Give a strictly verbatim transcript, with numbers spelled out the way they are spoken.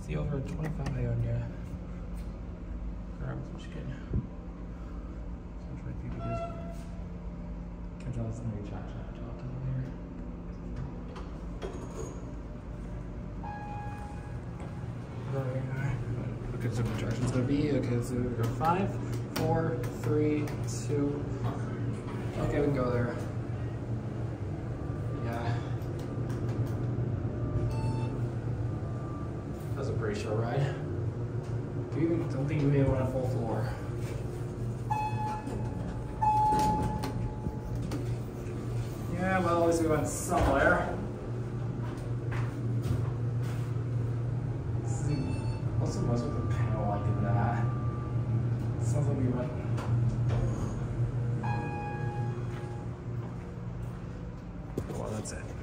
The over at twenty-five Ionia. Grab as much as you can. So try to keep it busy. Catch all this in the chat chat talk here. Look at some instructions gonna be. Okay, so we go five, four, three, two. Okay, we can go there. Yeah. That was a pretty short ride. Do you don't think you may want a full floor? Yeah, well, at least we went somewhere. This is, what's the most with the panel like in that? Sounds like we went. Well, that's it.